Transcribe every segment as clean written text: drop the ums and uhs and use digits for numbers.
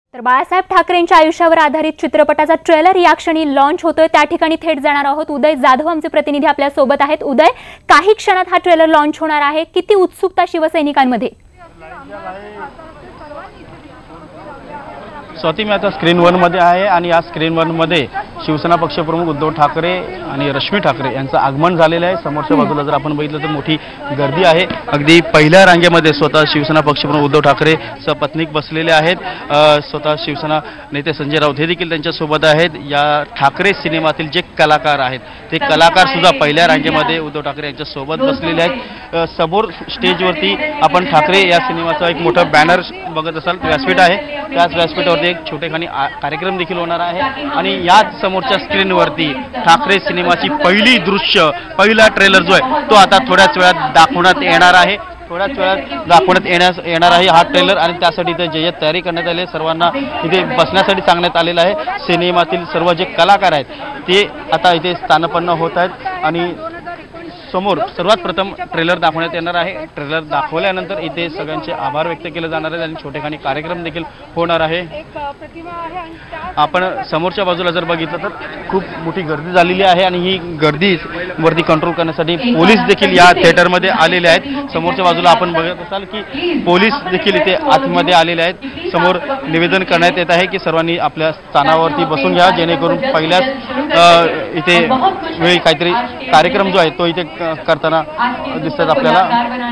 तर बाळासाहेब ठाकरेंच्या आयुष्यावर आधारित चित्रपटाचा ट्रेलर या क्षणी लॉन्च होतोय। त्या ठिकाणी थेट जाणार आहोत। उदय जाधव आमचे प्रतिनिधी आपल्या सोबत आहेत। उदय, काही क्षणात हा ट्रेलर लॉन्च होणार आहे, किती उत्सुकता शिवसैनिकांमध्ये? स्वाती, मी आता स्क्रीन 1 मध्ये आहे आणि या स्क्रीन 1 मध्ये शिवसेना पक्षप्रमुख उद्धव ठाकरे आणि रश्मी ठाकरे यांचं आगमन झालेलं आहे। समोरच्या बाजूला जर आपण बघितलं तर मोठी गर्दी आहे। अगदी पहिल्या रांगेमध्ये स्वतः शिवसेना पक्षप्रमुख उद्धव ठाकरे सपत्नीक बसलेले आहेत। स्वतः शिवसेना नेते संजय राऊत हे देखील त्यांच्या सोबत आहेत। या ठाकरे सिनेमातील जे कलाकार आहेत ते कलाकार सुद्धा पहिल्या रांगेमध्ये उद्धव ठाकरे यांच्या सोबत बसलेले आहेत। समोर स्टेजवरती आपण ठाकरे या सिनेमाचा एक मोठा बॅनर बघत असाल, व्यासपीठ आहे। त्याच व्यासपीठावरती एक छोटेखानी कार्यक्रम देखील होणार आहे आणि याच समोरच्या स्क्रीनवरती ठाकरे सिनेमाची पहिली दृश्य, पहिला ट्रेलर जो आहे तो आता थोड्याच वेळात दाखवण्यात येणार आहे। थोड्याच वेळात दाखवण्यात येणार आहे हा ट्रेलर आणि त्यासाठी इथे जे तयारी करण्यात आली आहे, सर्वांना इथे बसण्यासाठी सांगण्यात आलेलं आहे। सिनेमातील सर्व जे कलाकार आहेत ते आता इथे स्थानपन्न होत आहेत आणि समोर सर्वात प्रथम ट्रेलर दाखवण्यात येणार आहे। ट्रेलर दाखवल्यानंतर इथे सगळ्यांचे आभार व्यक्त केले जाणार आहेत आणि छोटेखानी कार्यक्रम देखील होणार आहे। आपण समोरच्या बाजूला जर बघितलं तर खूप मोठी गर्दी झालेली आहे आणि ही गर्दी वरती कंट्रोल करण्यासाठी पोलीस देखील या थिएटरमध्ये आलेले आहेत। समोरच्या बाजूला आपण बघत असाल की पोलीस देखील इथे आतमध्ये आलेले आहेत। समोर निवेदन करण्यात येत आहे की सर्वांनी आपल्या स्थानावरती बसून घ्या, जेणेकरून पहिल्याच इथे वेळी काहीतरी कार्यक्रम जो आहे तो इथे करताना दिसतात आपल्याला।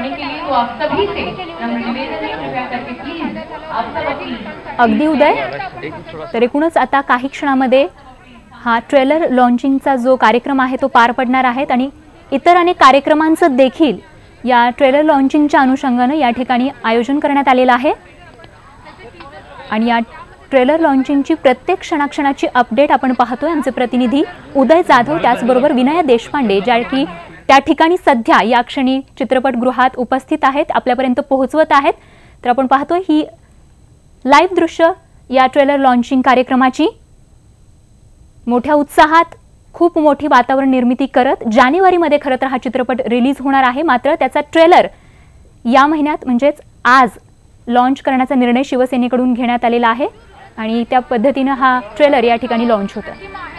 अगदी उदय, तर एकूणच आता काही क्षणामध्ये हा ट्रेलर लॉन्चिंगचा जो कार्यक्रम आहे तो पार पडणार आहे आणि इतर अनेक कार्यक्रमांचं देखील या ट्रेलर लॉन्चिंगच्या अनुषंगानं या ठिकाणी आयोजन करण्यात आलेलं आहे आणि या ट्रेलर लॉन्चिंगची प्रत्येक क्षणाक्षणाची अपडेट आपण पाहतोय। आमचे प्रतिनिधी उदय जाधव त्याचबरोबर विनय देशपांडे ज्या की त्या ठिकाणी सध्या या क्षणी चित्रपटगृहात उपस्थित आहेत, आपल्यापर्यंत पोहोचवत आहेत। तर आपण पाहतोय ही लाईव्ह दृश्य या ट्रेलर लॉन्चिंग कार्यक्रमाची। मोठ्या उत्साहात खूप मोठी वातावरण निर्मिती करत जानेवारीमध्ये खरं तर हा चित्रपट रिलीज होणार आहे, मात्र त्याचा ट्रेलर या महिन्यात म्हणजेच आज लॉन्च करण्याचा निर्णय शिवसेनेकडून घेण्यात आलेला आहे आणि त्या पद्धतीने हा ट्रेलर या ठिकाणी लॉन्च होतो।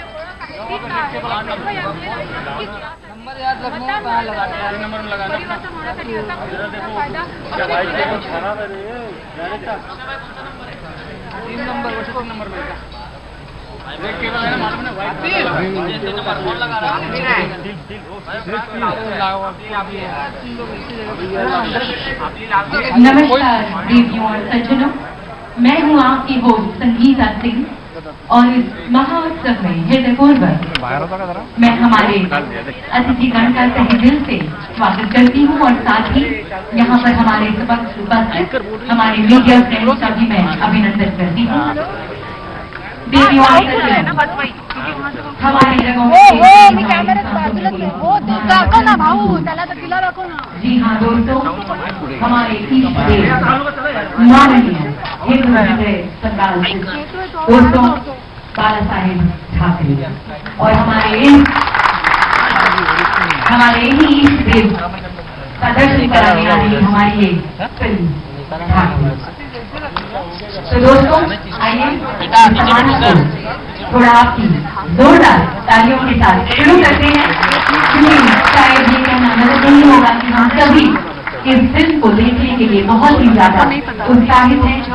नमस्कार देवियों और सज्जनों, मैं हूँ आपकी होस्ट संगीता सिंह और इस महोत्सव में हृदयपूर्वक मैं हमारे अतिथिगण का तहे दिल से स्वागत करती हूँ और साथ ही यहाँ पर हमारे समक्ष उपस्थित हमारे मीडिया फ्रेंड्स का भी मैं अभिनंदन करती हूँ। देवियों और सज्जनों, हमारी जगहों जी हाँ दोस्तों, हमारे माननीय हिंदू संतान दोस्तों बाला साहेब ठाकरे और हमारे ही देश का दर्शन कराने वाली हमारी ये फिल्म ठाकरे। तो दोस्तों आइए थोड़ा आपकी जोरदार तालियों के साथ शुरू करते हैं, क्योंकि शायद ये कहना गलत नहीं होगा कि हम सभी इस फिल्म को देखने के लिए बहुत ही ज्यादा उत्साहित हैं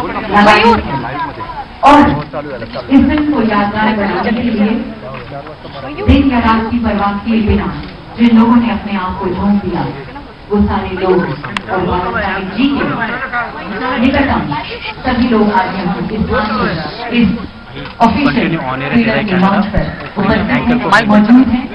और इस फिल्म को यादगार बनाने के लिए दिन या रात की परवाह किए बिना जिन लोगों ने अपने आप को झोंक दिया वो सारे लोग और बाबा साहेब जी के निकटतम सभी लोग आज यहाँ इस ऑफिशियल ट्रेलर लॉन्च पर उपस्थित मौजूद हैं।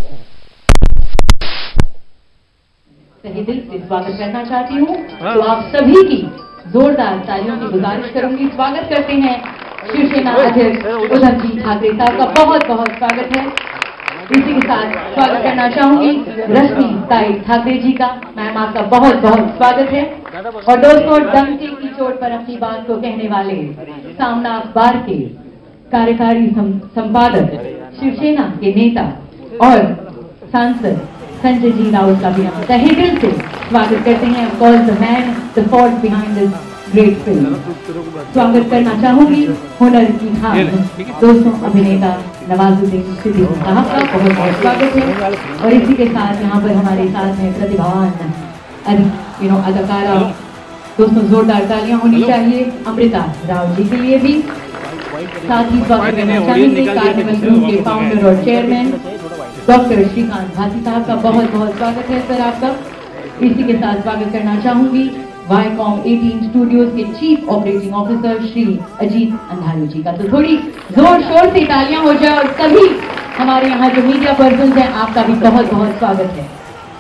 तहे दिल से स्वागत करना चाहती हूँ, तो आप सभी की जोरदार तालियों की गुजारिश करूंगी। स्वागत करते हैं शिवसेना अध्यक्ष उद्धव जी ठाकरे साहब का, बहुत बहुत स्वागत है। इसी के साथ स्वागत करना चाहूंगी रश्मि ताई ठाकरे जी का। मैम आपका बहुत बहुत स्वागत है। और दोस्तों डंके की चोट पर अपनी बात को कहने वाले सामना अखबार के कार्यकारी संपादक, शिवसेना के नेता और सांसद संजय जी राउत का भी हम तहे दिल से स्वागत करते हैं। Of course the man the force behind this great film. स्वागत करना चाहूंगी हुनर की खान दोस्तों अभिनेता नवाजुद्दीन सिद्दीकी साहब का बहुत बहुत स्वागत है। और इसी के साथ यहाँ पर हमारे साथ हैं प्रतिभावान अदाकारा दोस्तों, जोरदार तालियां होनी चाहिए अमृता राव जी के लिए भी। साथ ही स्वागत करना चाहेंगे कार्निवल ग्रुप के फाउंडर और चेयरमैन डॉक्टर श्रीकांत भासी साहब का बहुत बहुत स्वागत है सर आपका। इसी के साथ स्वागत करना चाहूंगी वाईकॉम 18 स्टूडियोज के chief operating officer Shri Ajit Andhari जी का। तो थोड़ी जोर शोर से तालियां हो जाए। और सभी हमारे यहाँ जो मीडिया पर्सन हैं आपका भी बहुत बहुत स्वागत है।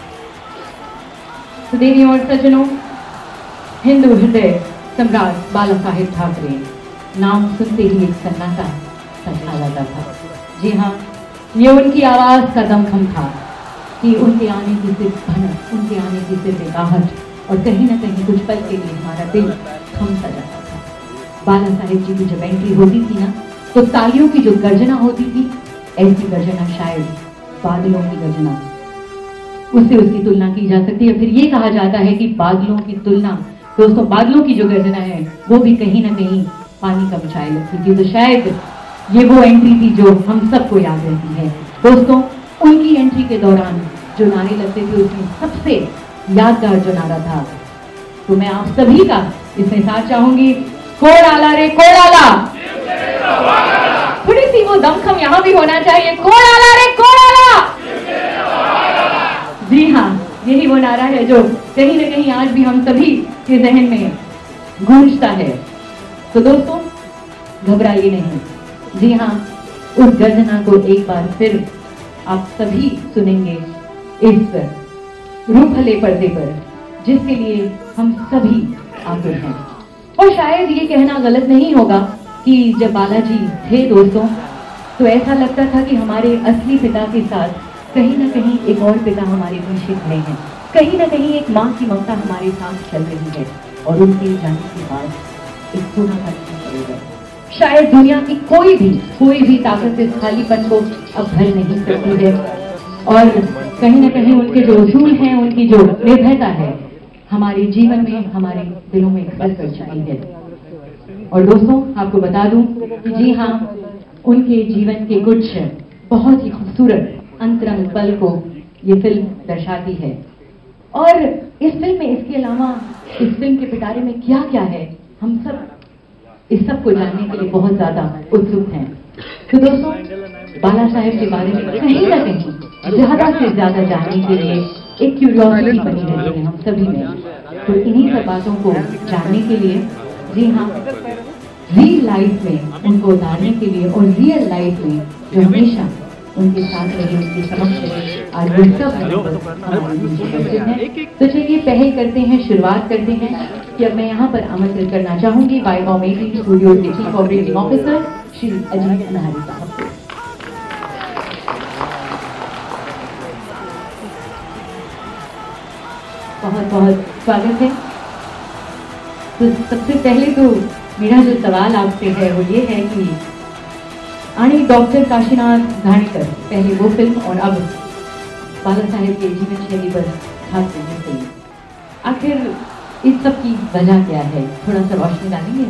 तो देवी और सज्जनों, हिंदू हृदय सम्राट बाला साहेब ठाकरे नाम सुनते ही एक सन्नाटा छा जाता था। जी हाँ, ये उनकी आवाज का दमखम था कि उनके आने की सिर्फ भनक, उनके आने की सिर्फ एक आहट, और कहीं ना कहीं कुछ पल के लिए हमारा दिल थम सा जाता था। बाला साहेब जी की जब एंट्री होती थी ना, तो तालियों की जो गर्जना होती थी, ऐसी गर्जना शायद बादलों की गर्जना, उससे उसकी तुलना की जा सकती है। फिर ये कहा जाता है कि बादलों की तुलना, दोस्तों बादलों की जो गर्जना है वो भी कहीं ना कहीं पानी का ऊंचाई लगती थी। तो शायद ये वो एंट्री थी जो हम सबको याद रहती है। दोस्तों उनकी एंट्री के दौरान जो नारे लगते थे उसमें सबसे यादगार जो नारा था, तो मैं आप सभी का इसमें साथ चाहूंगी, कोड़ाला रे कोड़ाला। थोड़ी सी वो दमखम यहाँ भी होना चाहिए, कोड़ाला रे कोड़ाला। जी हाँ, यही वो नारा है जो कहीं ना कहीं आज भी हम सभी के जहन में गूंजता है। तो दोस्तों घबराइए नहीं। जी हाँ, उस गर्जना को एक बार फिर आप सभी सुनेंगे इस रूपहले पर्दे पर, जिसके लिए हम सभी आतुर हैं। और शायद ये कहना गलत नहीं होगा कि जब बालाजी थे दोस्तों, तो ऐसा लगता था कि हमारे असली पिता के साथ कहीं ना कहीं एक और पिता हमारे पीछे खड़े हैं, कहीं ना कहीं एक माँ की ममता हमारे साथ चल रही है। और उनके जाने के बाद एक सोना का पड़ेगा। शायद दुनिया की कोई भी ताकत इस खालीपन को अब भर नहीं सकती है। और कहीं ना कहीं उनके जो उसूल हैं, उनकी जो निर्भयता है, हमारे जीवन में, हमारे दिलों में घर कर चुकी है। और दोस्तों आपको बता दूं कि जी हाँ, उनके जीवन के कुछ बहुत ही खूबसूरत अंतरंग पल को ये फिल्म दर्शाती है। और इस फिल्म में, इसके अलावा इस फिल्म के पिटारे में क्या क्या है, हम सब इस सब को जानने के लिए बहुत ज्यादा उत्सुक हैं। तो दोस्तों बाला साहेब के बारे में कहीं ना कहीं ज्यादा से ज्यादा जानने के लिए एक क्यूरियोसिटी बनी रहती है हम सभी में। तो इन्हीं सब बातों को जानने के लिए, जी हाँ, रियल लाइफ में उनको उतारने के लिए और रियल लाइफ में जो हमेशा उनके साथ रहे, उनके समक्ष रहे, आज वो सब हमारे बीच उपस्थित हैं। तो चलिए पहल करते हैं, शुरुआत करते हैं कि अब मैं यहाँ पर आमंत्रित करना चाहूंगी वाईकॉम 18 स्टूडियो के chief operating officer Shri Ajit Andhari साहब को। बहुत बहुत स्वागत है। तो सबसे पहले तो मेरा जो सवाल आपसे है वो ये है कि आने डॉक्टर काशीनाथ घाणेकर, पहले वो फिल्म और अब बाला साहेब के जीवन शैली पर खास करने के लिए, आखिर इस सब की वजह क्या है, थोड़ा सा रोशनी डालेंगे?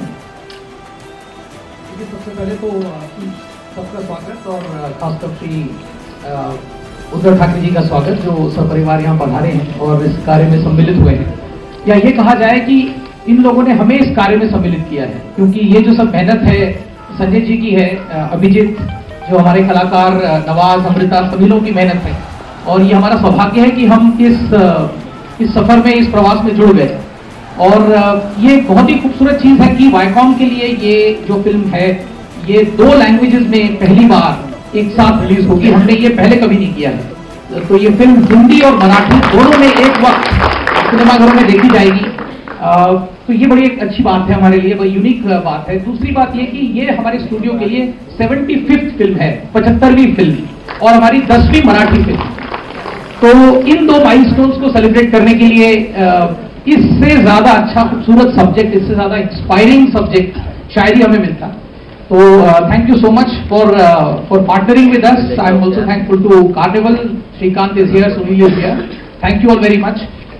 सबसे पहले तो सबका स्वागत और खासकर श्री उद्धव ठाकरे जी का स्वागत, जो सपरिवार यहाँ पधारे हैं और इस कार्य में सम्मिलित हुए हैं। या ये कहा जाए कि इन लोगों ने हमें इस कार्य में सम्मिलित किया है, क्योंकि ये जो सब मेहनत है संजय जी की है, अभिजीत जो हमारे कलाकार, नवाज, अमृता, सभी लोगों की मेहनत है। और ये हमारा सौभाग्य है कि हम इस सफर में, इस प्रवास में जुड़ गए। और ये बहुत ही खूबसूरत चीज़ है कि वाईकॉम के लिए ये जो फिल्म है, ये 2 लैंग्वेजेस में पहली बार एक साथ रिलीज होगी। हमने ये पहले कभी नहीं किया है। तो ये फिल्म हिंदी और मराठी दोनों में एक वक्त सिनेमाघरों में देखी जाएगी। तो ये बड़ी एक अच्छी बात है हमारे लिए, बड़ी यूनिक बात है। दूसरी बात ये कि ये हमारे स्टूडियो के लिए 75th फिल्म है, 75वीं फिल्म और हमारी 10वीं मराठी फिल्म। तो इन 2 माइलस्टोन्स को सेलिब्रेट करने के लिए इससे ज्यादा अच्छा खूबसूरत सब्जेक्ट, इससे ज्यादा इंस्पायरिंग सब्जेक्ट शायद ही हमें मिलता। तो thank you so much for partnering with us. I am also thankful to Carnival, Shrikant is here, Sunil is here, thank you all very much.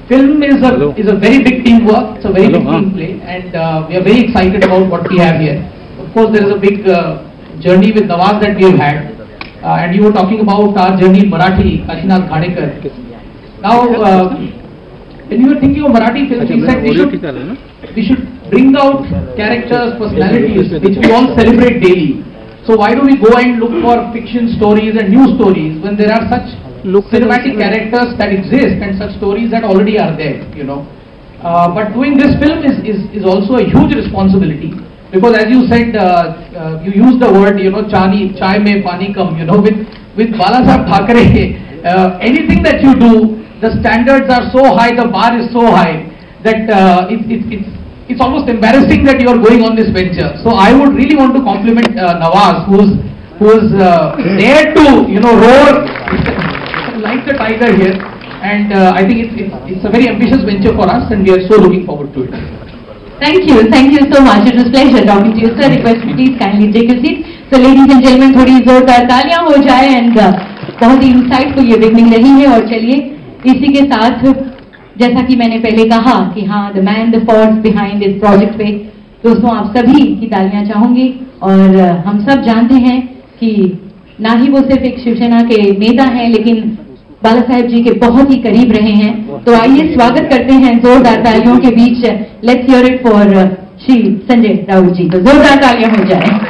film is a very big teamwork. It's a very big team play, and we are very excited about what we have here. Of course, there is a big journey with Nawaz that we have had, and you were talking about our journey in Marathi, Kashinath Ghanekar. Now, when you were thinking of Marathi films, we said we should bring out characters, personalities, which we all celebrate daily. So why do we go and look for fiction stories and new stories when there are such cinematic characters that exist and such stories that already are there, you know? But doing this film is also a huge responsibility, because as you said, you used the word, you know, chai mein pani kam, you know, with Balasaheb Thackeray, anything that you do, the standards are so high, the bar is so high that it's almost embarrassing that you are going on this venture. So I would really want to compliment Nawaz, who's there to, you know, roar like the tiger here, and I think it's a very ambitious venture for us, and we are so looking forward to it. Thank you so much. It was a pleasure talking to you, sir. Request please kindly take a seat. So ladies and gentlemen, थोड़ी जोरदार तालियां हो जाए, and बहुत ही insightful ये beginning रही है। और चलिए इसी के साथ, जैसा कि मैंने पहले कहा कि हाँ, the man the force behind इस प्रोजेक्ट पे, दोस्तों आप सभी की तालियां चाहूंगी। और हम सब जानते हैं कि ना ही वो सिर्फ एक शिवसेना के नेता हैं, लेकिन बाला साहेब जी के बहुत ही करीब रहे हैं। तो आइए स्वागत करते हैं जोरदार तालियों के बीच। Let's hear it for Shri Sanjay Raut ji. तो जोरदार तालियां हो जाए।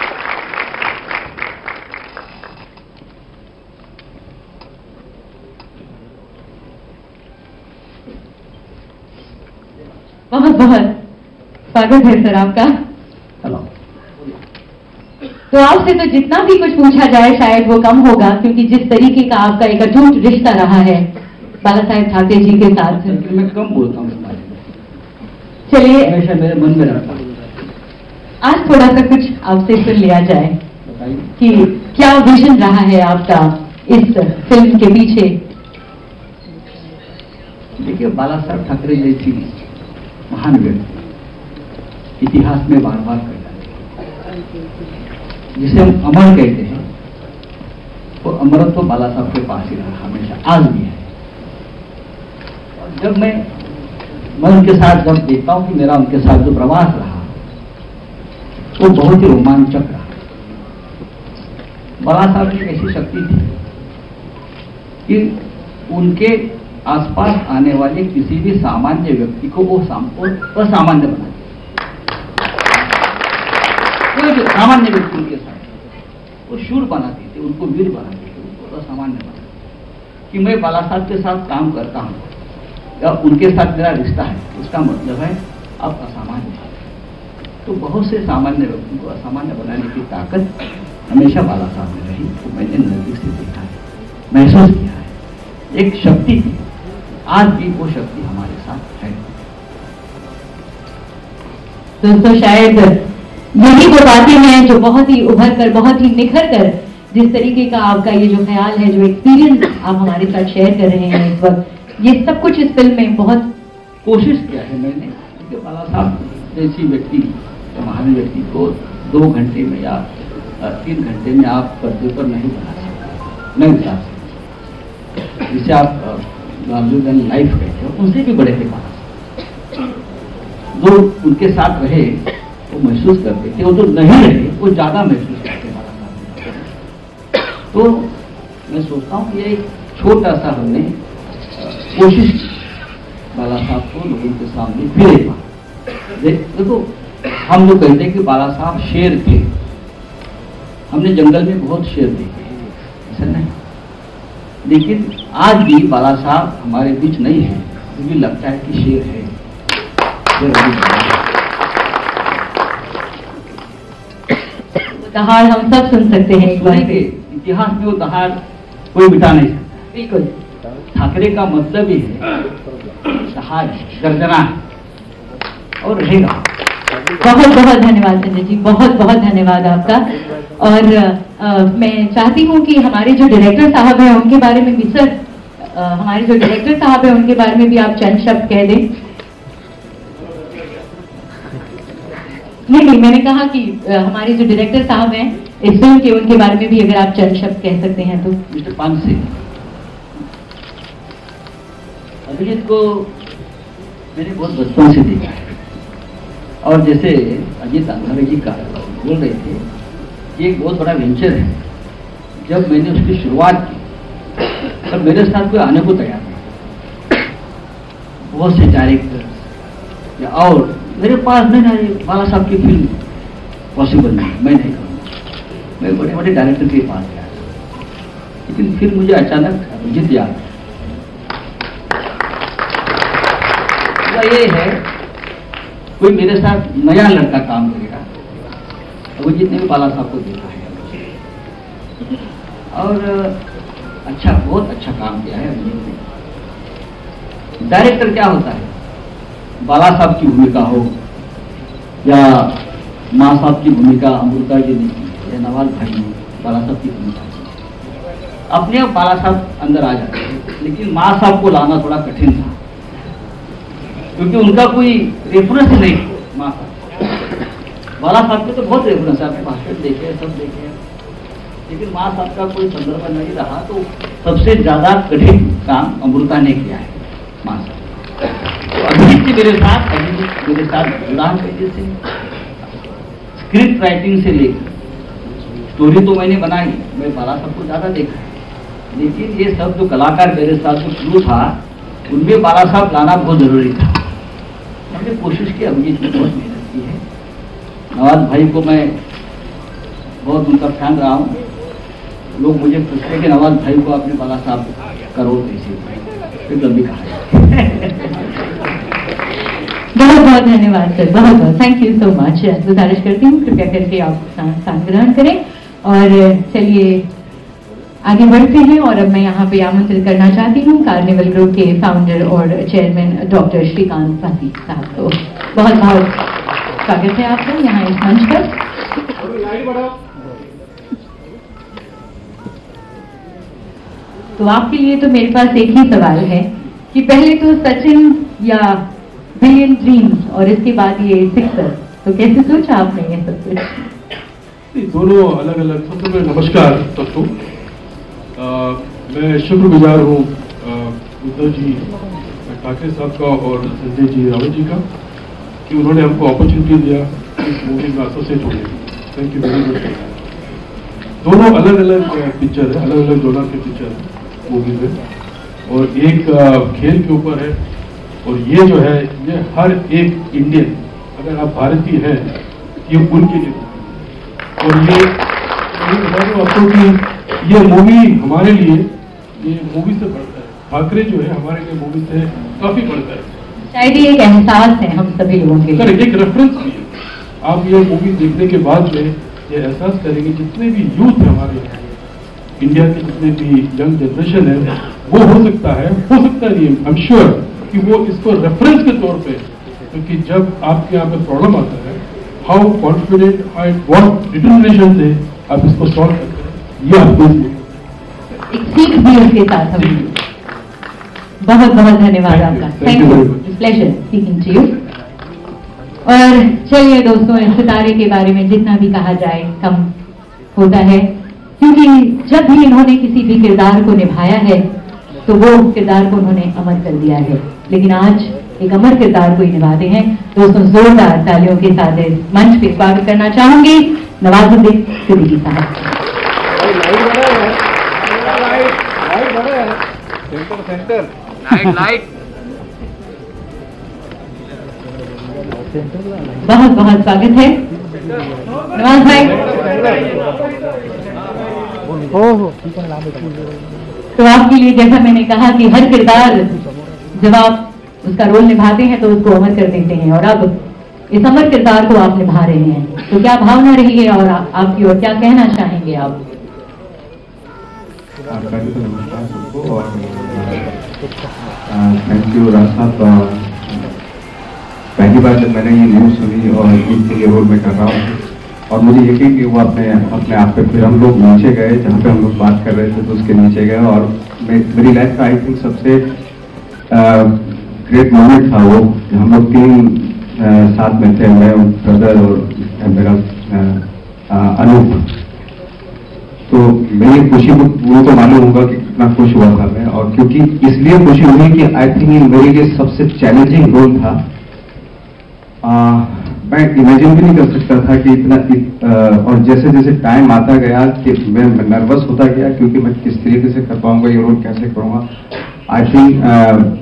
बहुत बहुत स्वागत है सर आपका। हेलो। तो आपसे तो जितना भी कुछ पूछा जाए शायद वो कम होगा, क्योंकि जिस तरीके का आपका एक अटूट रिश्ता रहा है बाला साहेब ठाकरे जी के साथ। मैं कम बोलता हूँ, चलिए हमेशा मेरे मन में रहता है। आज थोड़ा सा कुछ आपसे सुन लिया जाए कि क्या विजन रहा है आपका इस फिल्म के पीछे। देखिए, बाला साहेब ठाकरे जैसी महान व्यक्ति इतिहास में बार बार कर जाते हैं, जिसे हम अमर कहते हैं, वो अमरत्व तो बाला साहब के पास ही रहा हमेशा, आज भी है। और जब मैं उनके साथ जब देखता हूं कि मेरा उनके साथ जो प्रवास रहा वो बहुत ही रोमांचक रहा। बाला साहब की ऐसी शक्ति थी कि उनके आसपास आने वाले किसी भी सामान्य व्यक्ति को वो असामान्य बना दिया। कोई भी सामान्य व्यक्ति उनके साथ वो शूर बनाते थे, उनको वीर बनाते थे, उनको असामान्य बनाते। कि मैं बाला साहब के साथ काम करता हूँ या उनके साथ मेरा रिश्ता है, उसका मतलब है आप असामान्य हैं। तो बहुत से सामान्य व्यक्ति को असामान्य बनाने की ताकत हमेशा बाला साहब में रही, तो मैंने नजदीक से देखा है, महसूस किया है। एक शक्ति थी, आज भी वो शक्ति हमारे साथ है। दोस्तों शायद यही वो बातें हैं जो बहुत ही उभर कर, बहुत ही निखर कर, जिस तरीके का आपका ये जो ख्याल है, जो एक्सपीरियंस आप हमारे साथ शेयर कर रहे हैं इस वक्त, ये सब कुछ इस फिल्म में बहुत कोशिश किया है मैंने कि बाला साहब जैसी व्यक्ति, महान व्यक्ति को 2 घंटे में या 3 घंटे में आप पर्दे पर नहीं बना सकते, नहीं बता सकते। जिसे आप लाइफ कहते हो, उनसे भी बड़े थे बाला साहब। जो उनके साथ रहे वो महसूस करते थे, वो जो नहीं रहे वो ज्यादा महसूस करते बाला साहब। तो मैं सोचता हूँ कि ये एक छोटा सा हमने कोशिश की बाला साहब को लोगों के सामने फिर एक बार देखो। हम लोग कहते हैं कि बाला साहब शेर थे, हमने जंगल में बहुत शेर देखे, ऐसा नहीं। लेकिन आज भी बाला साहब हमारे बीच नहीं है, मुझे लगता है कि शेर है। दहाड़ हम सब सुन सकते हैं एक बार। इतिहास में वो दहाड़ कोई मिटा नहीं सकता। बिल्कुल, ठाकरे का मतलब ही है दहाड़, गर्जना और रहेगा। बहुत बहुत धन्यवाद संजय जी, बहुत बहुत धन्यवाद आपका। और मैं चाहती हूँ कि हमारे जो डायरेक्टर साहब हैं उनके बारे में भी सर, हमारे जो डायरेक्टर साहब हैं उनके बारे में भी आप चंद शब्द कह दें। नहीं, मैंने कहा कि हमारे जो डायरेक्टर साहब हैं इस फिल्म के, उनके बारे में भी अगर आप चंद शब्द कह सकते हैं तो। मिस्टर पान सिंह, अभिजीत को मैंने बहुत बचपन से देखा है, और जैसे अजीत अंधारे जी का बोल रहे थे, ये एक बहुत बड़ा वेंचर है। जब मैंने उसकी शुरुआत की तब मेरे साथ कोई आने को तैयार नहीं, बहुत से डायरेक्टर या और मेरे पास नहीं, नहीं बाला साहब की फिल्म पॉसिबल नहीं, मैं नहीं करूँगा। मैं बड़े बड़े डायरेक्टर के पास गया, लेकिन फिर मुझे अचानक अभिजीत याद ये है, कोई मेरे साथ नया लड़का काम करेगा। अभिजीत ने भी बाला साहब को देखा है और अच्छा, बहुत अच्छा काम किया है अभिजीत ने। डायरेक्टर क्या होता है, बाला साहब की भूमिका हो या माँ साहब की भूमिका अमृता जी ने की या नवाज भाई ने बाला साहब की भूमिका की, अपने आप बाला साहब अंदर आ जाते हैं। लेकिन माँ साहब को लाना थोड़ा कठिन था, क्योंकि उनका कोई रेफरेंस नहीं। माँ साहब, बाला साहब के तो बहुत रेफरेंस है, आपने भाषण देखे, सब देखे, लेकिन माँ साहब का कोई संदर्भ नहीं रहा। तो सबसे ज्यादा कठिन काम अमृता ने किया है, माँ साहब। तो अभिजीत मेरे साथ जुड़ा है, से स्क्रिप्ट राइटिंग से लेकर स्टोरी तो मैंने बनाई, मैं बाला साहब को ज्यादा देखा है, लेकिन ये सब जो कलाकार मेरे साथ जो शुरू था, उनमें बाला साहब लाना बहुत जरूरी था। मैंने कोशिश की, अभिजीत ने बहुत मेहनत की है। नवाज भाई को मैं बहुत उनका फैन रहा हूँ। लोग मुझे पूछते हैं कि नवाज भाई को आपने बाला साहब का रोल कैसे, फिर लंबी कहानी। बहुत बहुत धन्यवाद सर, बहुत बहुत थैंक यू सो मच। गुजारिश करती हूँ कृपया करके आप स्थान ग्रहण करें और चलिए आगे बढ़ते हैं। और अब मैं यहाँ पे आमंत्रित करना चाहती हूँ कार्निवल ग्रुप के फाउंडर और चेयरमैन डॉक्टर श्रीकांत पासी साहब को। बहुत बहुत स्वागत है आपका यहाँ इस मंच पर। तो आपके लिए तो मेरे पास एक ही सवाल है कि पहले तो सचिन या बिलियन ड्रीम्स और इसके बाद ये सिक्सर, तो कैसे सोचा आपने ये सब कुछ? दोनों अलग अलग। सबसे पहले नमस्कार सबको। मैं शुक्रगुजार हूँ उद्धव जी ठाकरे साहब का और संजय जी रावत जी का कि उन्होंने हमको अपॉर्चुनिटी दिया इस मूवी में एसोसिएट होने की। Thank you very much. दोनों अलग अलग पिक्चर है, अलग अलग डोनर के पिक्चर है मूवी में, और एक खेल के ऊपर है, और ये जो है ये हर एक इंडियन, अगर आप भारतीय हैं, ये उनके लिए। और ये बता दूं आपको कि ये मूवी हमारे लिए, ये मूवी से बढ़ता है। ठाकरे जो है हमारे लिए मूवी से काफी बढ़ता है। शायद ये एक एहसास है हम सभी लोगों के लिए। एक रेफरेंस भी है। आप ये मूवी देखने के बाद में ये एहसास करेंगे, जितने भी यूथ है हमारे यहाँ इंडिया के, जितने भी यंग जनरेशन है, वो हो सकता है नहीं, आई एम श्योर कि वो इसको रेफरेंस के तौर पे, क्योंकि जब आपके यहाँ पे प्रॉब्लम आता है, how confident and what determination से आप इसको सॉल्व करते हैं, ये आपको एक सीख भी उसके साथ हम। बहुत बहुत धन्यवाद आपका, thank you, pleasure speaking to you. और चलिए दोस्तों, इस सितारे के बारे में जितना भी कहा जाए कम होता है, क्योंकि जब भी इन्होंने किसी भी किरदार को निभाया है तो वो किरदार को उन्होंने अमर कर दिया है। लेकिन आज एक अमर किरदार को ही निभाते हैं। दोस्तों जोरदार तालियों के साथ इस मंच पे स्वागत करना चाहूंगी नवाजुद्दीन सिद्दीकी साहब। बहुत बहुत स्वागत है नवाज भाई। तो आपके लिए जैसा मैंने कहा कि हर किरदार जब आप उसका रोल निभाते हैं तो उसको अमर कर देते हैं, और अब इस अमर किरदार को आप निभा रहे हैं, तो क्या भावना रही है और आपकी और क्या कहना चाहेंगे आप? थैंक यू राज साहब। पहली बार जब मैंने ये न्यूज़ सुनी और इसके लिए रोल में कर रहा हूँ, और मुझे यकीन कि वो अपने आप पे, फिर हम लोग नीचे गए जहाँ पे हम लोग बात कर रहे थे, तो उसके नीचे गए, और मेरी लाइफ का आई थिंक सबसे ग्रेट मोमेंट था वो। हम लोग तीन साथ में थे, मैं ब्रदर और मेरा अनूप। तो मेरी खुशी मुझे तो मालूम होगा कि कितना खुश हुआ था मैं, और क्योंकि इसलिए खुशी हुई कि आई थिंक ये मेरे लिए सबसे चैलेंजिंग रोल था। मैं इमेजिन भी नहीं कर सकता था कि और जैसे जैसे टाइम आता गया कि मैं नर्वस होता गया, क्योंकि मैं किस तरीके से कर पाऊंगा ये रोल, कैसे करूंगा। आई थिंक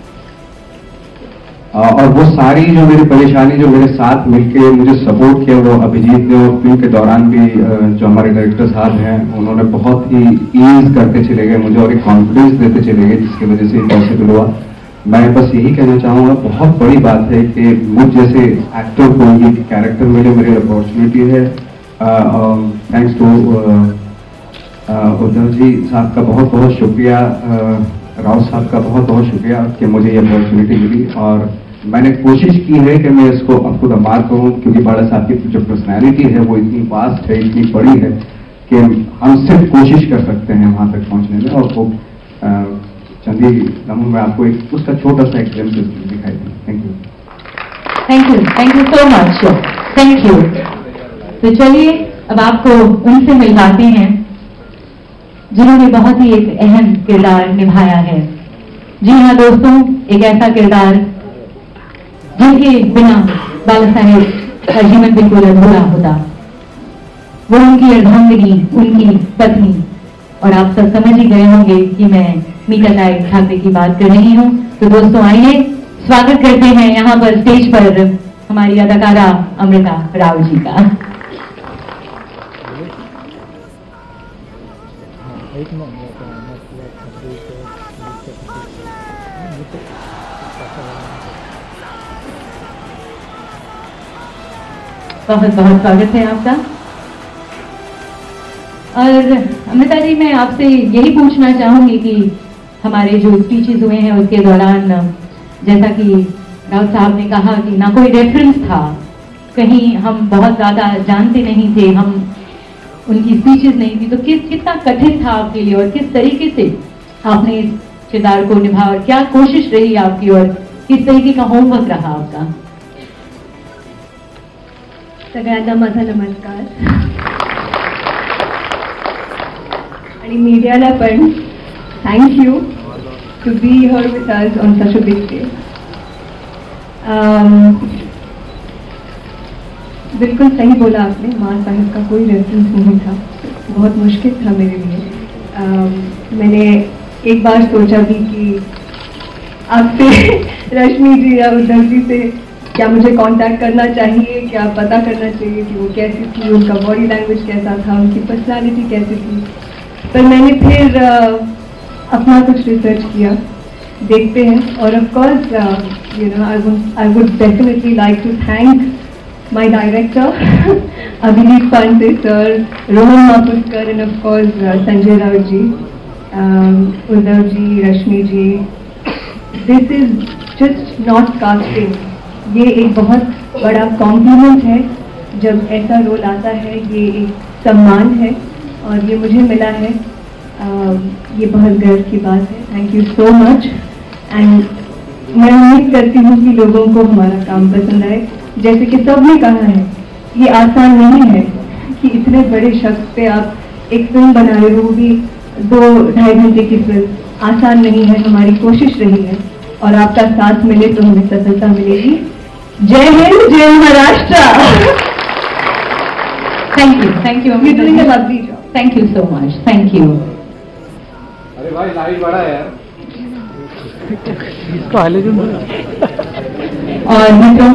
और वो सारी जो मेरी परेशानी जो मेरे साथ मिलके मुझे सपोर्ट किया, वो अभिजीत ने, और फिल्म के दौरान भी जो हमारे डायरेक्टर साहब हैं उन्होंने बहुत ही ईज करते चले गए मुझे और एक कॉन्फिडेंस देते चले गए, जिसकी वजह से पॉसिबल हुआ। मैं बस यही कहना चाहूँगा, बहुत बड़ी बात है कि मुझ जैसे एक्टर को ये कैरेक्टर मिले, मेरी अपॉर्चुनिटी है। थैंक्स टू उद्धव जी साहब का बहुत बहुत शुक्रिया, राव साहब का बहुत बहुत शुक्रिया कि मुझे ये अपॉर्चुनिटी मिली। और मैंने कोशिश की है कि मैं इसको अब खुद मार करूँ, क्योंकि बाला साहब की जो पर्सनैलिटी है वो इतनी वास्ट है, इतनी बड़ी है कि हम सिर्फ कोशिश कर सकते हैं वहाँ तक पहुँचने में। और वो चंदी लम्हों में आपको एक उसका छोटा सा एग्जाम्पल दिखाई दी। Thank you so much, thank you. तो चलिए अब आपको उनसे मिलवाते हैं जिन्होंने बहुत ही एक अहम किरदार निभाया है। जी हाँ दोस्तों, एक ऐसा किरदार जिनके बिना बाला साहेब का जीवन बिल्कुल अधूरा होता। वो उनकी अर्धांगिनी, उनकी पत्नी, और आप सब समझ ही गए होंगे कि मैं मीता ताई ठाकरे की बात कर रही हूँ। तो दोस्तों आइए स्वागत करते हैं यहाँ पर स्टेज पर हमारी अदाकारा अमृता राव जी का। बहुत बहुत स्वागत है आपका। और अमृता जी, मैं आपसे यही पूछना चाहूंगी कि हमारे जो स्पीचेस हुए हैं उसके दौरान, जैसा कि राव साहब ने कहा कि ना कोई रेफरेंस था, कहीं हम बहुत ज़्यादा जानते नहीं थे, हम उनकी स्पीचेस नहीं थी, तो कितना कठिन था आपके लिए और किस तरीके से आपने इस किरदार को निभाया और क्या कोशिश रही आपकी और किस तरीके का होमवर्क रहा आपका? सगळ्यांना माझा नमस्कार आणि मीडियाला पण thank you to be here with us on such a big stage. बिल्कुल सही बोला आपने, मां साहब का कोई रेफरेंस नहीं था, बहुत मुश्किल था मेरे लिए। मैंने एक बार सोचा भी कि आपसे रश्मि जी या उद्धव जी से क्या मुझे कांटेक्ट करना चाहिए, क्या पता करना चाहिए कि वो कैसी थी, उनका बॉडी लैंग्वेज कैसा था, उनकी पर्सनालिटी कैसी थी। पर मैंने फिर अपना कुछ रिसर्च किया, देखते हैं। और of course you know I would definitely like to thank my director Abhijit Pandey sir, Rohan Mapuskar and of course Sanjay Rao ji, Uddhav ji, Rashmi ji. This is just not casting, ये एक बहुत बड़ा कॉम्प्लीमेंट है जब ऐसा रोल आता है, ये एक सम्मान है और ये मुझे मिला है, ये बहुत गर्व की बात है। Thank you so much. And मैं उम्मीद करती हूँ कि लोगों को हमारा काम पसंद आए। जैसे कि सबने कहा है, ये आसान नहीं है कि इतने बड़े शख्स पे आप एक फिल्म बना रहे हो, वो भी 2-2.5 घंटे की फिल्म, आसान नहीं है। हमारी कोशिश रही है और आपका साथ मिले तो हमें सफलता मिलेगी। जय हिंद, जय Maharashtra. Thank you You're doing a lovely job. Thank you so much, thank you. अरे भाई लाइट बड़ा है यार। और मित्रों,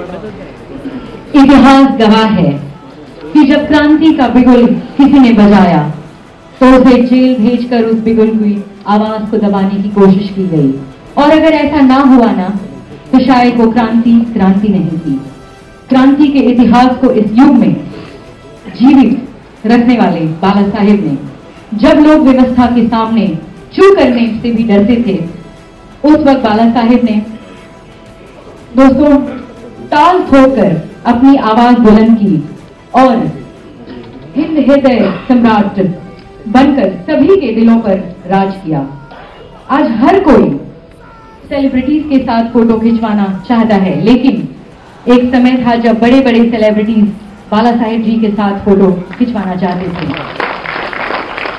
इतिहास गवाह है कि जब क्रांति का बिगुल किसी ने बजाया तो उसे जेल भेजकर उस बिगुल की आवाज को दबाने की कोशिश की गई। और अगर ऐसा ना हुआ ना तो शायद वो क्रांति नहीं थी। क्रांति के इतिहास को इस युग में जीवित रखने वाले बाला साहेब ने, जब लोग व्यवस्था के सामने चू करने से भी डरते थे, उस वक्त बाला साहेब ने दोस्तों ताल ठोककर अपनी आवाज बुलंद की और हिंद हृदय सम्राट बनकर सभी के दिलों पर राज किया। आज हर कोई सेलिब्रिटीज के साथ फोटो खिंचवाना चाहता है, लेकिन एक समय था जब बड़े बड़े सेलिब्रिटीज बाला साहेब जी के साथ फोटो खिंचवाना चाहते थे।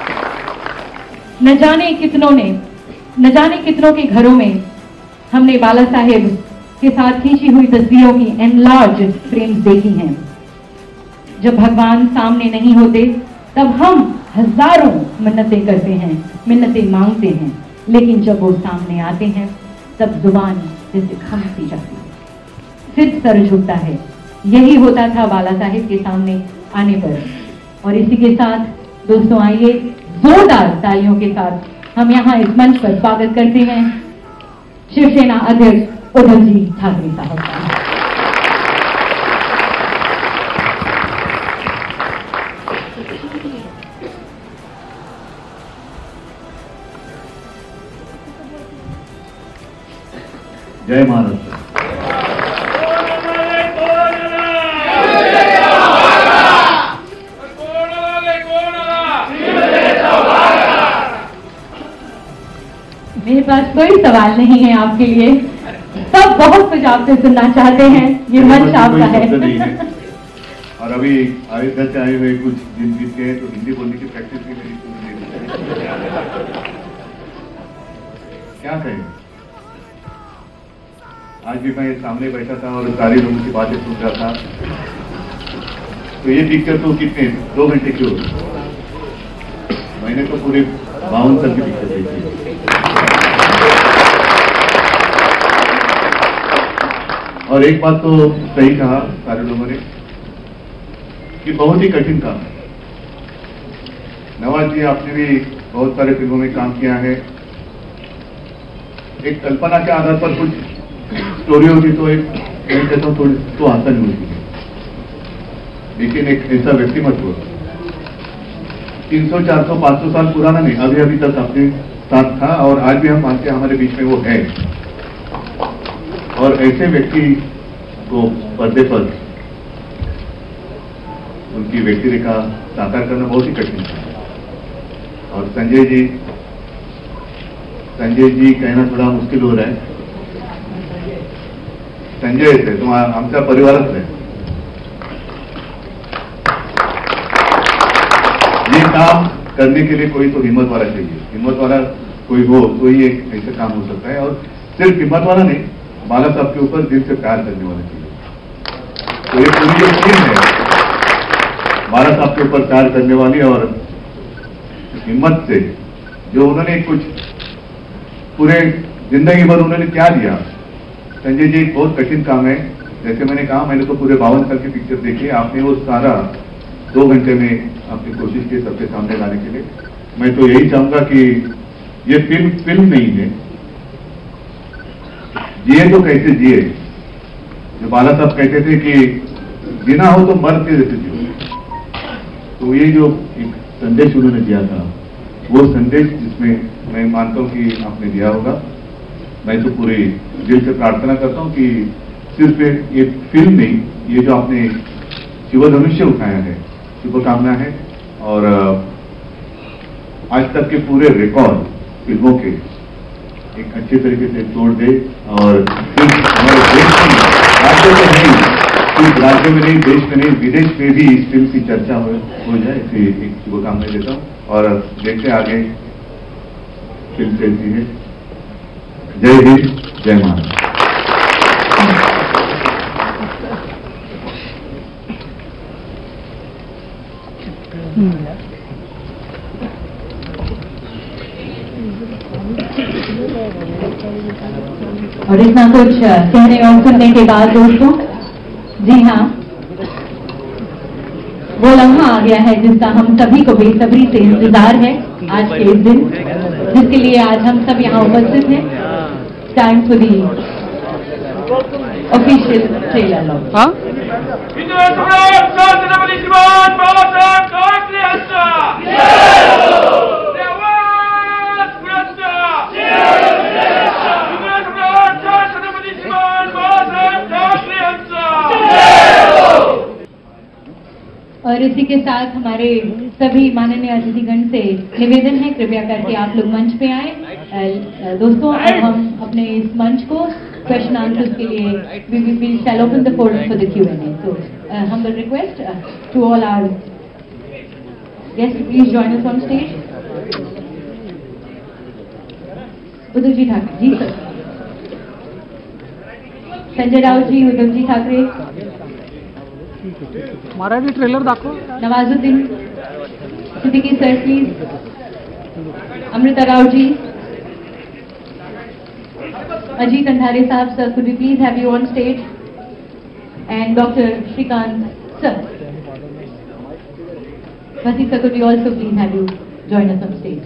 न जाने कितनों के घरों में हमने बाला साहेब के साथ खींची हुई तस्वीरों की एनलार्ज फ्रेम्स देखी हैं। जब भगवान सामने नहीं होते तब हम हजारों मिन्नतें करते हैं, मिन्नतें मांगते हैं, लेकिन जब वो सामने आते हैं तब जुबान जैसे खमकती जाती है, सिर सर झुकता है। यही होता था बाला साहेब के सामने आने पर। और इसी के साथ दोस्तों आइए जोरदार तालियों के साथ हम यहाँ इस मंच पर स्वागत करते हैं शिवसेना अध्यक्ष उद्धव जी ठाकरे साहब का। जय महाराष्ट्र। मेरे पास कोई सवाल नहीं है आपके लिए, सब बहुत कुछ आपसे सुनना चाहते हैं, ये मंच आपका है। और अभी अयोध्या से आए हुए कुछ दिन बीत गए तो हिंदी बोलने की प्रैक्टिस भी मेरी पूरी नहीं। क्या कहें, आज भी मैं सामने बैठा था और सारे लोगों की बातें सुन रहा था, तो ये पिक्चर तो कितने 2 घंटे की हो, मैंने तो पूरे 52 साल की पिक्चर देखी। और एक बात तो सही कहा सारे लोगों ने कि बहुत ही कठिन काम है। नवाज जी, आपने भी बहुत सारे फिल्मों में काम किया है। एक कल्पना के आधार पर कुछ स्टोरी होती तो एक मैं कहता हूँ थोड़ी तो आसान होती है, लेकिन एक ऐसा व्यक्तिमत्व 300, 400, 500 साल पुराना नहीं, अभी तक अपने साथ था और आज भी हम मानते हैं हमारे बीच में वो है। और ऐसे व्यक्ति को पर्दे पर उनकी व्यक्ति रेखा साकार करना बहुत ही कठिन है। और संजय जी कहना थोड़ा मुश्किल हो रहा है। संजय थे तुम आमच्या परिवारात आहे, ये काम करने के लिए कोई तो हिम्मत वाला चाहिए, हिम्मत वाला कोई हो तो ही एक ऐसा काम हो सकता है। और सिर्फ हिम्मत वाला नहीं, बाला साहब के ऊपर दिल से प्यार करने वाला चाहिए। तो ये पूरी जो टीम है बाला साहब के ऊपर प्यार करने वाली और हिम्मत से जो उन्होंने कुछ पूरे जिंदगी भर उन्होंने क्या दिया। संजय जी, एक बहुत कठिन काम है। जैसे मैंने कहा, मैंने तो पूरे 52 साल की पिक्चर देखी, आपने वो सारा 2 घंटे में आपने कोशिश की सबके सामने लाने के लिए। मैं तो यही चाहूंगा कि ये फिल्म नहीं है, जिए तो कैसे जिए। जो बाला साहब कहते थे कि जीना हो तो मर्द के जैसे जियो, तो ये जो एक संदेश उन्होंने दिया था, वो संदेश जिसमें मैं मानता हूं कि आपने दिया होगा। मैं तो पूरे दिल से प्रार्थना करता हूं कि सिर्फ ये फिल्म नहीं, ये जो आपने शिवधनुष्य उठाया है, शुभकामना है। और आज तक के पूरे रिकॉर्ड फिल्मों के एक अच्छे तरीके से तोड़ दे और सिर्फ हमारे देश में, राज्य में नहीं, सिर्फ राज्य में नहीं, देश में नहीं, विदेश में भी इस फिल्म की चर्चा हो जाए, इसे एक शुभकामना देता हूँ। और देखते आगे फिल्म चलती है। जय हिंद, जय महाराष्ट्र। और इतना कुछ कहने और सुनने के बाद दोस्तों, जी हाँ, वो लम्हा आ गया है जिसका हम सभी को बेसब्री से इंतजार है, आज के इस दिन जिसके लिए आज हम सब यहाँ उपस्थित हैं। Time for the official trailer launch. और इसी के साथ हमारे सभी माननीय अतिथिगण से निवेदन है, कृपया करके आप लोग मंच पे आए। दोस्तों, अब हम अपने इस मंच को क्वेश्चन आंसर्स के लिए we shall open the forum for the Q&A. So, humble request to all our guests to please join us on stage. Uddhav ji Thackeray ji sir, Sanjay Raut ji, Uddhav ji Thackeray, Marathi trailer दाखव. नवाजुद्दीन सिद्दीकी सर प्लीज, अमृता राव जी, अजीत अंधारे साहब sir, could we please have you on stage, and Dr. Shrikant sir. Vaseek sir, could we also please have you join us on stage.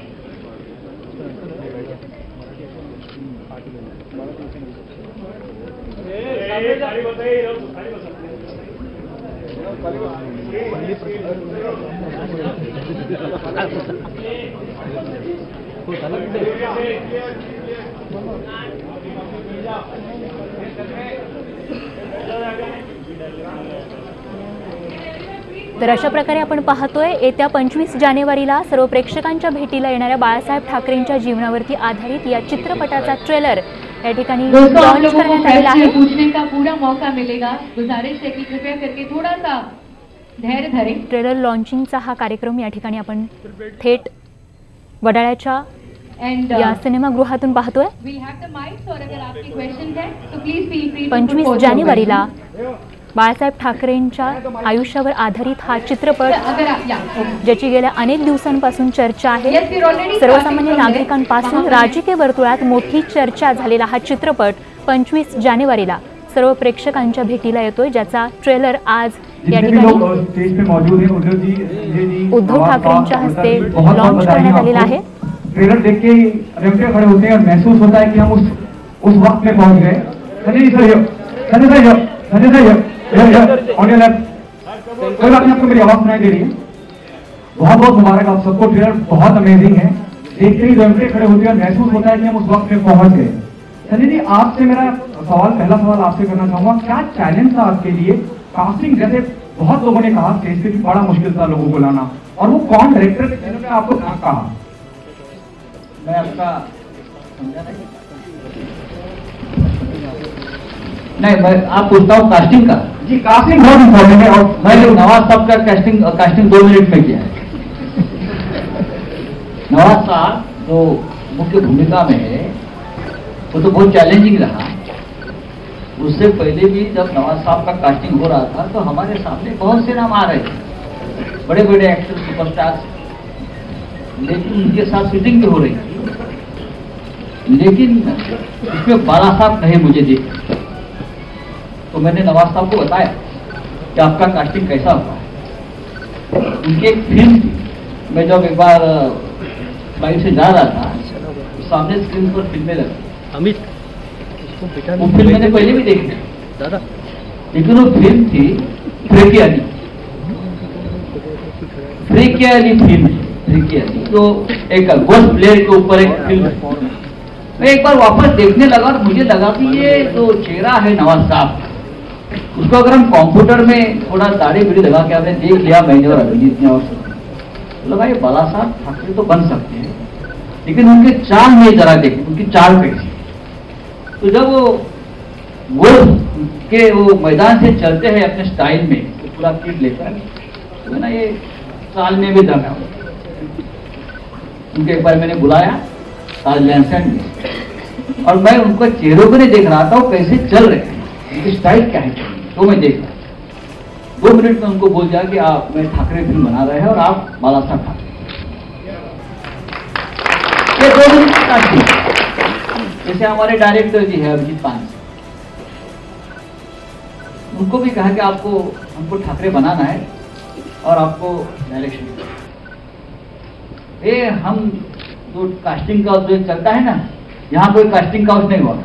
तर अशा प्रकारे आपण पाहतोय येत्या 25 जानेवारीला सर्व प्रेक्षकांच्या भेटीला येणाऱ्या बाळासाहेब ठाकरेंच्या जीवनावरती आधारित या चित्रपटाचा ट्रेलर या ठिकाणी लॉन्च करण्यात आलेला आहे. पूछने का पूरा मौका मिलेगा. गुजारिश है कि कृपया करके थोड़ा सा धैर्य धरें. ट्रेलर लॉन्चिंगचा हा कार्यक्रम या ठिकाणी आपण थेट वडाळ्याच्या या सिनेमागृहातून पाहतोय. 25 जानेवारीला बाळासाहेब ठाकरेंच्या आयुष्यावर आधारित हा चित्रपट, ज्याची गेल्या अनेक दिवसांपासून चर्चा आहे. सर्वसामान्य नागरिकांपासून राजकीय वर्तुळात मोठी चर्चा झालेला हा चित्रपट 25 जानेवारीला सर्व प्रेक्षकांच्या भेटीला येतोय, ज्याचा ट्रेलर आज या ठिकाणी उद्धव ठाकरेंच्या हस्ते लॉन्च करण्यात आलेला आहे. ट्रेलर देख के रेवटे खड़े होते हैं और महसूस होता है कि हम उस वक्त में पहुंच गए. Sanjay sir on your left. कोई बात नहीं, आपको मेरी आवाज सुनाई दे रही है. बहुत बहुत मुबारक आप सबको. ट्रेलर बहुत अमेजिंग है. देखते ही रेवटे खड़े होते हैं और महसूस होता है कि हम उस वक्त में पहुंच गए. संजय जी, आपसे मेरा पहला सवाल आपसे करना चाहूंगा, क्या चैलेंज था आपके लिए कास्टिंग? जैसे बहुत लोगों ने कहा स्टेज पे भी बड़ा मुश्किल था लोगों को लाना, और वो कौन डायरेक्टर थे जिन्होंने आपको कहा? मैं आपका समझा नहीं, मैं आप पूछता हूँ कास्टिंग का. जी, कास्टिंग बहुत इंपॉर्टेंट है. और मैंने नवाज साहब का कास्टिंग 2 मिनट में किया है. नवाज साहब जो मुख्य भूमिका में है वो तो बहुत चैलेंजिंग रहा. उससे पहले भी जब नवाज साहब का कास्टिंग हो रहा था तो हमारे सामने बहुत से नाम आ रहे थे, बड़े बड़े एक्टर, सुपरस्टार्स, लेकिन उनके साथ शूटिंग भी हो रही थी. लेकिन इसमें बाला साहब कहे मुझे देख, तो मैंने नवाज साहब को बताया कि आपका कास्टिंग कैसा हुआ है. उनकी एक फिल्म थी, मैं जब एक बार बाइक से जा रहा था तो सामने स्क्रीन पर फिल्में लगी. वो फिल्म मैंने पहले भी देखी दादा, लेकिन वो फिल्म थी फ्रेकियाली फिल्म. फ्रेकियाली तो एक गोल्फ प्लेयर के ऊपर एक फिल्म. मैं एक बार वापस देखने लगा और मुझे लगा कि ये जो चेहरा है नवाज साहब, उसको अगर हम कंप्यूटर में थोड़ा दाढ़ी बिड़ी लगा के आपने देख लिया, मैंने और अभिजीत ने, और तो लगा ये बाला साहब ठाकरे तो बन सकते हैं, लेकिन उनके चाल में जरा देखें, उनकी चाल कैसी. तो जब वो के वो मैदान से चलते हैं अपने स्टाइल में, तो पूरा किट लेकर, तो ना ये चाल में भी दम है. उनके एक बार मैंने बुलाया ताज लैंडसेट में, और मैं उनको चेहरों को नहीं देख रहा था वो कैसे चल रहे हैं, उनकी स्टाइल क्या है, तो मैं देख रहा. 2 मिनट में उनको बोल दिया कि आप मैं ठाकरे फिल्म बना रहे हैं और आप बाला साहब ठाकरे. ये 2 मिनट की कास्टिंग. जैसे हमारे डायरेक्टर जी है अभिजीत पान, उनको भी कहा कि आपको हमको ठाकरे बनाना है और आपको डायरेक्शन. ये हम जो कास्टिंग का जो चलता है ना, यहाँ कोई कास्टिंग काउच नहीं हुआ,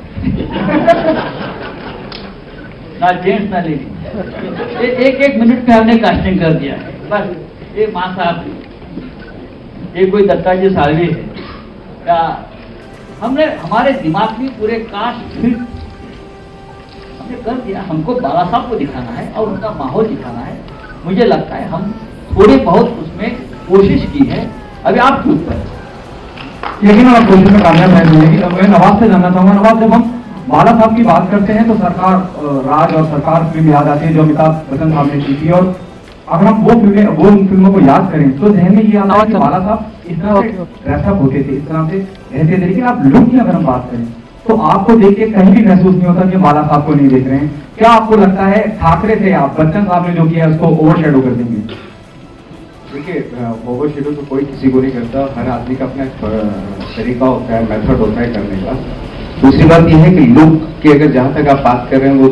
ना जेंट्स ना लेडीज. एक मिनट में हमने कास्टिंग कर दिया बस. ये माँ साहब, ये कोई दत्ता जी सालवी है या हमने हमारे दिमाग में पूरे कास्ट फिट हमने कर दिया. हमको बाला साहब को दिखाना है और उनका माहौल दिखाना है. मुझे लगता है हम थोड़ी बहुत उसमें कोशिश की है. अभी आप चूक कर, लेकिन आप कोशिश में कामयाब रहेंगे. मैं नवाज से जानना चाहूंगा, नवाज जब हम बाला साहब की बात करते हैं तो सरकार राज और सरकार फिल्म याद आती है जो अमिताभ बच्चन साहब ने की थी. और अगर हम वो फिल्मों को याद करें तो जहन में ये आता है कि बाला साहब इस तरह से ड्रेसअप होते थे, इस तरह से रहते थे। लेकिन आप लुक की अगर हम बात करें तो आपको देख के कहीं भी महसूस नहीं होता कि बाला साहब को नहीं देख रहे हैं। क्या आपको लगता है ठाकरे थे आप, बच्चन साहब ने जो किया उसको ओवर शेडो कर देंगे? देखिए, ओवर शेडो तो कोई किसी को नहीं करता, हर आदमी का अपना तरीका होता है, मेथड होता है करने का। दूसरी बात यह है कि लुक की अगर जहाँ तक आप बात कर रहे हैं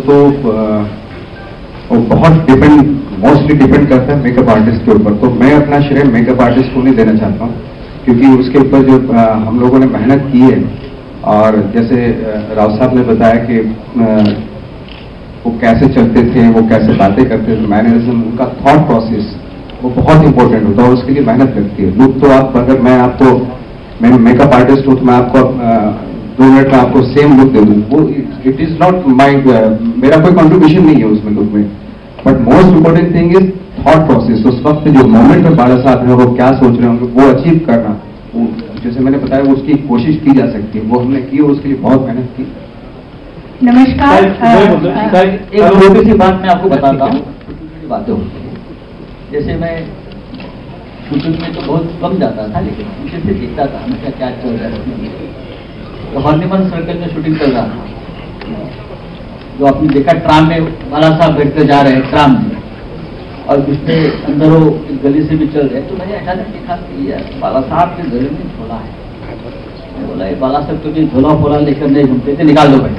वो बहुत मोस्टली डिपेंड करता है मेकअप आर्टिस्ट के ऊपर। तो मैं अपना श्रेय मेकअप आर्टिस्ट को नहीं देना चाहता हूँ, क्योंकि उसके ऊपर जो हम लोगों ने मेहनत की है, और जैसे राव साहब ने बताया कि वो कैसे चलते थे, वो कैसे बातें करते थे, मैनरिज्म, उनका थॉट प्रोसेस वो बहुत इंपॉर्टेंट होता है और उसके लिए मेहनत लगती है। लुक तो आप अगर मैं मेकअप आर्टिस्ट हूँ तो मैं आपको 2 मिनट में आपको सेम लुक दे दूँ, वो इट इज नॉट माई, मेरा कोई कंट्रीब्यूशन नहीं है उसमें लुक में। But most important thing is thought process. उस वक्त जो मोमेंट में बाला साहब है वो क्या सोच रहे होंगे, वो अचीव करना, जैसे मैंने बताया वो उसकी कोशिश की जा सकती है, वो हमने की और उसके लिए बहुत मेहनत की। नमस्कार। एक छोटी सी बात मैं आपको बताता हूँ, बातें होती है। जैसे मैं शूटिंग में तो बहुत कम जाता था, लेकिन पीछे से देखता था हमेशा क्या चल रहा है। तो हॉर्निमन सर्कल में शूटिंग चल रहा था, जो आपने देखा ट्राम में बाला साहब बैठकर जा रहे हैं ट्राम में, और उसके अंदर वो गली से भी चल रहे हैं। तो मैंने अचानक देखा कि यार बाला साहब के गले में झोला है। मैं बोला ये बाला साहब तो झोला फोला लेकर नहीं घूमते थे, निकाल दो भाई।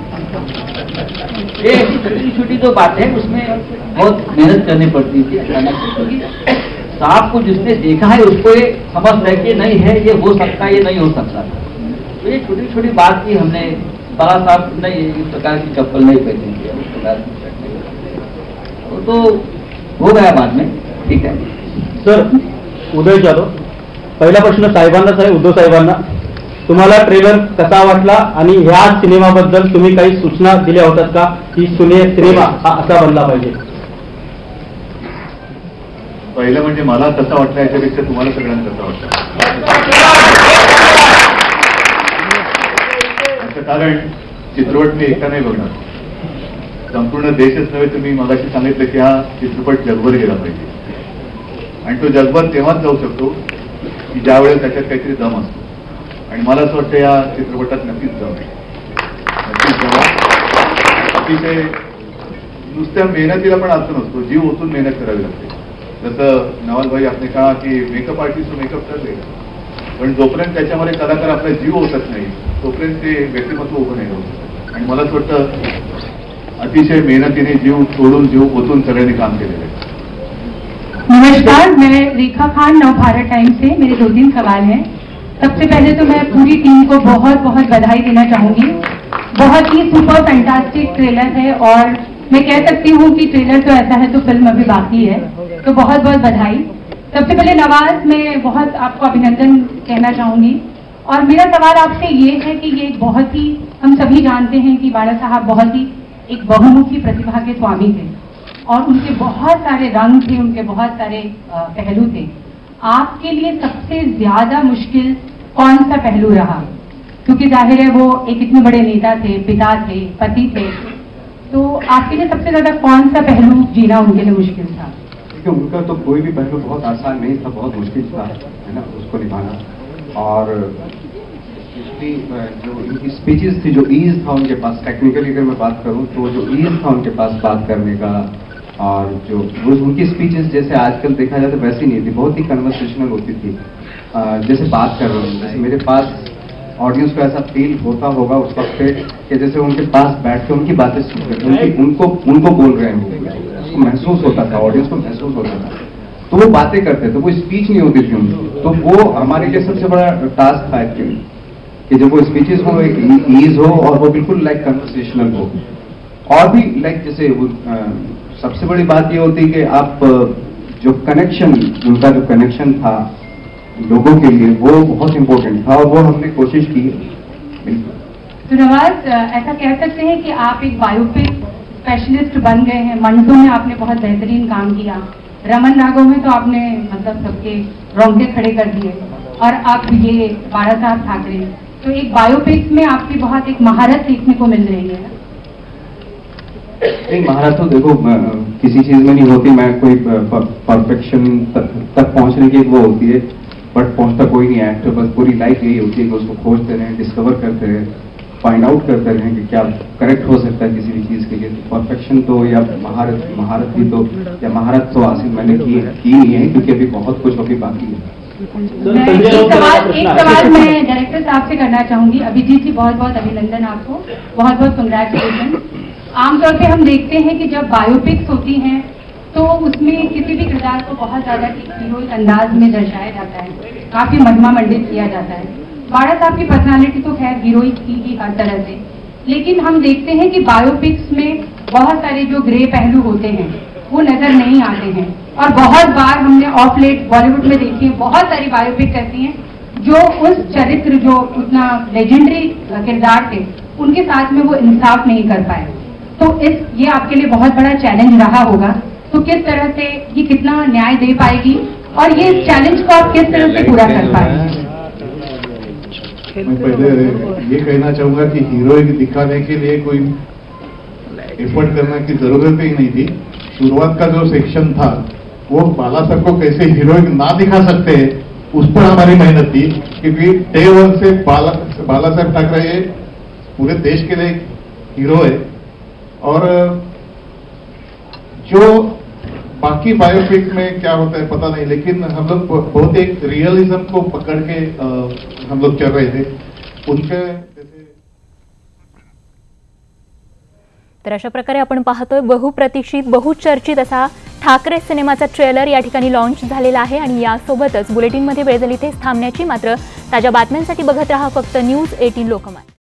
ये छोटी छोटी जो बात है उसमें बहुत मेहनत करनी पड़ती थी अचानक, क्योंकि साहब को जिसने देखा है उसको ये समझ है कि नहीं है, ये हो सकता है, ये नहीं हो सकता। तो ये छोटी छोटी बात की हमने, बाला साहब ने इस प्रकार की चप्पल नहीं पहनी थी, उस प्रकार की शर्ट नहीं, तो हो गया बाद में, ठीक है। सर, उदय जाधव, पहिला प्रश्न साहेबांनाच आहे, उद्धव साहेबांना, तुम्हाला ट्रेलर कसा वाटला आणि ह्या सिनेमाबद्दल तुम्ही काही सूचना दिल्या होतात का की सिनेमा हा असा बनला पाहिजे? पहिलं म्हणजे मला कसा वाटला याच्यापेक्षा तुम्हाला सगळ्यांना कसा वाटला, कारण चित्रपट मी एकटा नाही बघणार, संपूर्ण देशच नव्हे, तुम्ही मगाशी सांगितलं की हा चित्रपट जगभर गेला पाहिजे, आणि तो जगभर तेव्हाच जाऊ शकतो की ज्या वेळेस त्याच्यात काहीतरी दम असतो, आणि मला असं वाटतं या चित्रपटात नक्कीच दम आहे, नक्कीच दम. अतिशय नुसत्या मेहनतीला पण अर्थ नसतो, जीव ओतून मेहनत करावी लागते. जसं नवालभाई आपने कहा की मेकअप आर्टिस्ट मेकअप कर लेगा, पण जोपर्यंत त्याच्यामध्ये कलाकार आपला जीव ओतत नाही तोपर्यंत ते व्यक्तिमत्व उभं नाही राहू शकत. आणि मला असं वाटतं अतिशय मेहनतीने जीव तोडून जीव ओतून सगळ्यांनी काम केलेलं आहे. नमस्कार, मैं रेखा खान, नव भारत टाइम्स से. मेरे 2-3 सवाल हैं. सबसे पहले तो मैं पूरी टीम को बहुत बहुत बधाई देना चाहूंगी. बहुत ही सुपर फैंटास्टिक ट्रेलर है, और मैं कह सकती हूँ कि ट्रेलर तो ऐसा है तो फिल्म अभी बाकी है, तो बहुत बहुत बधाई. सबसे पहले नवाज, मैं बहुत आपको अभिनंदन कहना चाहूंगी, और मेरा सवाल आपसे ये है कि ये बहुत ही, हम सभी जानते हैं कि बाला साहब बहुत ही एक बहुमुखी प्रतिभा के स्वामी थे, और उनके बहुत सारे रंग थे, उनके बहुत सारे पहलू थे. आपके लिए सबसे ज्यादा मुश्किल कौन सा पहलू रहा? क्योंकि जाहिर है वो एक इतने बड़े नेता थे, पिता थे, पति थे, तो आपके लिए सबसे ज्यादा कौन सा पहलू जीना उनके लिए मुश्किल था? देखिए, उनका तो कोई भी पहलू बहुत आसान नहीं था, बहुत मुश्किल था, है ना, उसको निभाना. और जो उनकी स्पीचेस थी, जो ईज था उनके पास, टेक्निकली अगर मैं बात करूं तो जो ईज था उनके पास बात करने का, और जो उनकी स्पीचेस जैसे आजकल देखा जाए तो वैसी नहीं थी, बहुत ही कन्वर्सेशनल होती थी. जैसे बात कर रहे हैं, जैसे मेरे पास ऑडियंस को ऐसा फील होता होगा उस वक्त पे कि जैसे उनके पास बैठ के उनकी बातें सुन रहे हैं, उनको बोल रहे हैं, उसको महसूस होता था, ऑडियंस को महसूस होता था, तो वो बातें करते थे, वो स्पीच नहीं होती थी उनकी. तो वो हमारे लिए सबसे बड़ा टास्क था एक्चुअली, कि जब वो स्पीचेस हो एक ईज हो और वो बिल्कुल लाइक कन्वर्सेशनल हो. और भी लाइक जैसे वो सबसे बड़ी बात ये होती है कि आप जो कनेक्शन, उनका जो कनेक्शन था लोगों के लिए, वो बहुत इंपॉर्टेंट था, और वो हमने कोशिश की है. तो नवाज, ऐसा कह सकते हैं कि आप एक बायोपिक स्पेशलिस्ट बन गए हैं. मंटू में आपने बहुत बेहतरीन काम किया, रमन राघव में तो आपने मतलब सबके रोंगटे खड़े कर दिए, और अब ये बाला साहब ठाकरे, तो एक बायोपिक में आपकी बहुत एक महारत देखने को मिल रही है. नहीं, महारत तो देखो किसी चीज में नहीं होती, मैं कोई परफेक्शन तक पहुंचने की वो होती है. बट पहुंचता कोई नहीं एक्टर, बस पूरी लाइफ यही होती है कि उसको खोजते रहें, डिस्कवर करते रहें, फाइंड आउट करते रहें कि क्या करेक्ट हो सकता है किसी भी चीज़ के लिए। तो परफेक्शन तो या महारत भी तो या महारत तो हासिल मैंने की नहीं है, क्योंकि अभी बहुत कुछ अभी बाकी है। एक सवाल मैं डायरेक्टर साहब से करना चाहूंगी। अभिजीत जी, बहुत बहुत अभिनंदन आपको, बहुत बहुत कंग्रेचुलेशन। आमतौर पे हम देखते हैं कि जब बायोपिक्स होती हैं तो उसमें किसी भी किरदार को बहुत ज्यादा हीरोइक अंदाज में दर्शाया जाता है, काफी महिमा मंडित किया जाता है। बाड़ा साहब की पर्सनालिटी तो खैर हीरोइक थी ही हर तरह से, लेकिन हम देखते हैं कि बायोपिक्स में बहुत सारे जो ग्रे पहलू होते हैं वो नजर नहीं आते हैं। और बहुत बार हमने ऑफ लेट बॉलीवुड में देखी है, बहुत सारी बायोपिक करती हैं जो उस चरित्र, जो उतना लेजेंडरी किरदार थे, उनके साथ में वो इंसाफ नहीं कर पाए। तो ये आपके लिए बहुत बड़ा चैलेंज रहा होगा। तो किस तरह से ये कितना न्याय दे पाएगी और ये चैलेंज को आप किस तरह से पूरा कर पाएंगे? मैं पहले ये कहना चाहूंगा कि हीरोइन दिखाने के लिए कोई एफर्ट करने की जरूरत ही नहीं थी। शुरुआत का जो सेक्शन था वो बाला साहब को कैसे हीरोइन ना दिखा सकते हैं, उस पर हमारी मेहनत थी, क्योंकि डे वन से बाला साहब ठाकरे पूरे देश के लिए हीरो है। और जो बाकी बायोपिक में क्या होता है पता नहीं, लेकिन हम लोग बहुत एक रियलिज्म को पकड़ के हम लोग चल रहे थे उनके जैसे। तर अशा प्रकारे आपण पाहतोय बहुप्रतीक्षित बहुचर्चित असा ठाकरे सिनेमाचा ट्रेलर या ठिकाणी लॉन्च झालेला आहे आणि यासोबतच बुलेटिनमध्ये वेळ झाली तेच थांबण्याची। मात्र ताज्या बातम्यांसाठी बघत राहा फक्त न्यूज 18 लोकमत।